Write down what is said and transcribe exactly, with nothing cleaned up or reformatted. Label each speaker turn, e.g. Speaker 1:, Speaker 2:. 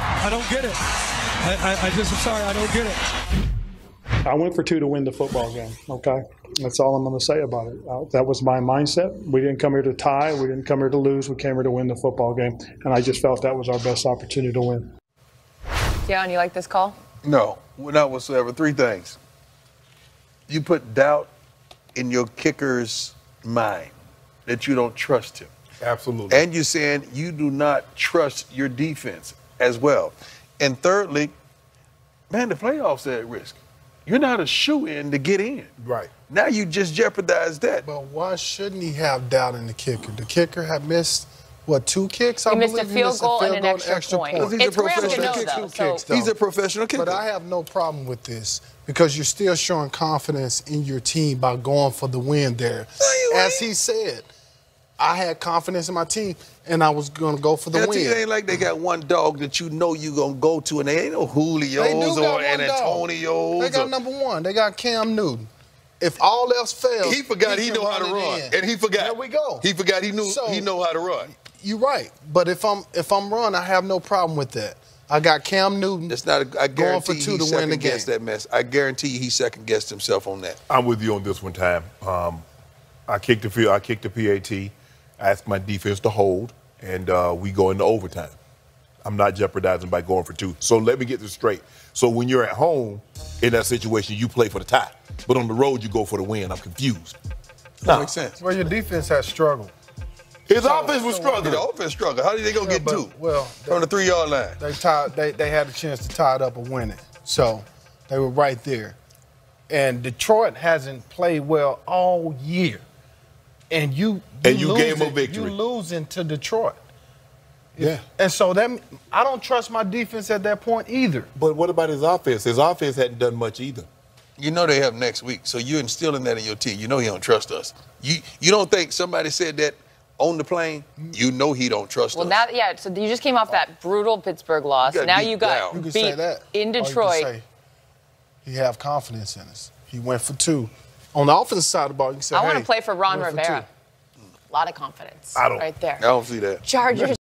Speaker 1: I don't get it. I, I, I just am sorry, I don't get it.
Speaker 2: I went for two to win the football game, okay? That's all I'm going to say about it. Uh, that was my mindset. We didn't come here to tie. We didn't come here to lose. We came here to win the football game, and I just felt that was our best opportunity to win.
Speaker 3: Deion, you like this call?
Speaker 4: No, not whatsoever. Three things. You put doubt in your kicker's mind that you don't trust him.
Speaker 5: Absolutely.
Speaker 4: And you're saying you do not trust your defense as well. And thirdly, man, the playoffs are at risk. You're not a shoe-in to get in.
Speaker 5: Right.
Speaker 4: Now you just jeopardize that.
Speaker 6: But why shouldn't he have doubt in the kicker? The kicker had missed, what, two kicks?
Speaker 3: He
Speaker 6: I
Speaker 3: missed
Speaker 6: believe
Speaker 3: a field
Speaker 6: he missed
Speaker 3: goal
Speaker 6: a field
Speaker 3: and an
Speaker 6: goal
Speaker 3: extra,
Speaker 6: extra
Speaker 3: point.
Speaker 6: point.
Speaker 4: He's
Speaker 3: It's
Speaker 4: a
Speaker 3: rare to
Speaker 4: professional
Speaker 3: know,
Speaker 4: kicker.
Speaker 3: though.
Speaker 6: Two
Speaker 3: So
Speaker 6: kicks, though.
Speaker 4: He's a professional kicker.
Speaker 6: But I have no problem with this because you're still showing confidence in your team by going for the win there. As he said, I had confidence in my team, and I was going to go for the
Speaker 4: And
Speaker 6: win.
Speaker 4: it ain't like they got one dog that you know you're going to go to, and they ain't no Julios
Speaker 6: They do got
Speaker 4: or
Speaker 6: one
Speaker 4: Antonios.
Speaker 6: They got
Speaker 4: or,
Speaker 6: number one. They got Cam Newton. If all else fails,
Speaker 4: he forgot he,
Speaker 6: can
Speaker 4: know how to
Speaker 6: it
Speaker 4: run,
Speaker 6: in.
Speaker 4: and he forgot.
Speaker 6: There we go.
Speaker 4: He forgot he knew
Speaker 6: So,
Speaker 4: he know how to run.
Speaker 6: You're right, but if I'm if I'm run, I have no problem with that. I got Cam Newton.
Speaker 4: It's not. A, I
Speaker 6: going for
Speaker 4: guarantee
Speaker 6: two
Speaker 4: he
Speaker 6: to win the
Speaker 4: second guessed
Speaker 6: game.
Speaker 4: that mess. I guarantee you he second guessed himself on that.
Speaker 5: I'm with you on this one, Time. Um, I kicked the field. I kicked the P A T. I asked my defense to hold, and uh, we go into overtime. I'm not jeopardizing by going for two. So let me get this straight. So when you're at home in that situation, you play for the tie, but on the road you go for the win. I'm confused.
Speaker 4: That makes sense.
Speaker 6: Well, your defense has struggled.
Speaker 5: His offense was struggling.
Speaker 4: The offense struggled. How did they go
Speaker 6: Yeah,
Speaker 4: get
Speaker 6: but-
Speaker 4: two?
Speaker 6: well,
Speaker 4: from the three yard line.
Speaker 6: They tied. They they had a chance to tie it up or win it. So they were right there. And Detroit hasn't played well all year. And you, you
Speaker 5: And you gave
Speaker 6: losing-
Speaker 5: them a victory.
Speaker 6: You losing to Detroit.
Speaker 5: Yeah.
Speaker 6: And so that I don't trust my defense at that point either.
Speaker 5: But what about his offense? His offense hadn't done much either.
Speaker 4: You know they have next week, so you're instilling that in your team. You know he don't trust us. You you don't think somebody said that on the plane? You know he don't trust
Speaker 3: Well,
Speaker 4: us.
Speaker 3: now, yeah, so you just came off that brutal Pittsburgh loss.
Speaker 4: You got
Speaker 3: Now
Speaker 4: beat
Speaker 3: you got
Speaker 4: down.
Speaker 6: You can
Speaker 3: beat
Speaker 6: say that.
Speaker 3: in
Speaker 6: Or you can
Speaker 3: Detroit.
Speaker 6: say he have confidence in us. He went for two. On the offensive side of the ball, you can say,
Speaker 3: I want
Speaker 6: hey,
Speaker 3: to play for Ron
Speaker 6: went for
Speaker 3: Rivera.
Speaker 6: two.
Speaker 3: A lot of confidence
Speaker 5: I don't-
Speaker 3: right there.
Speaker 4: I don't see that.
Speaker 3: Chargers.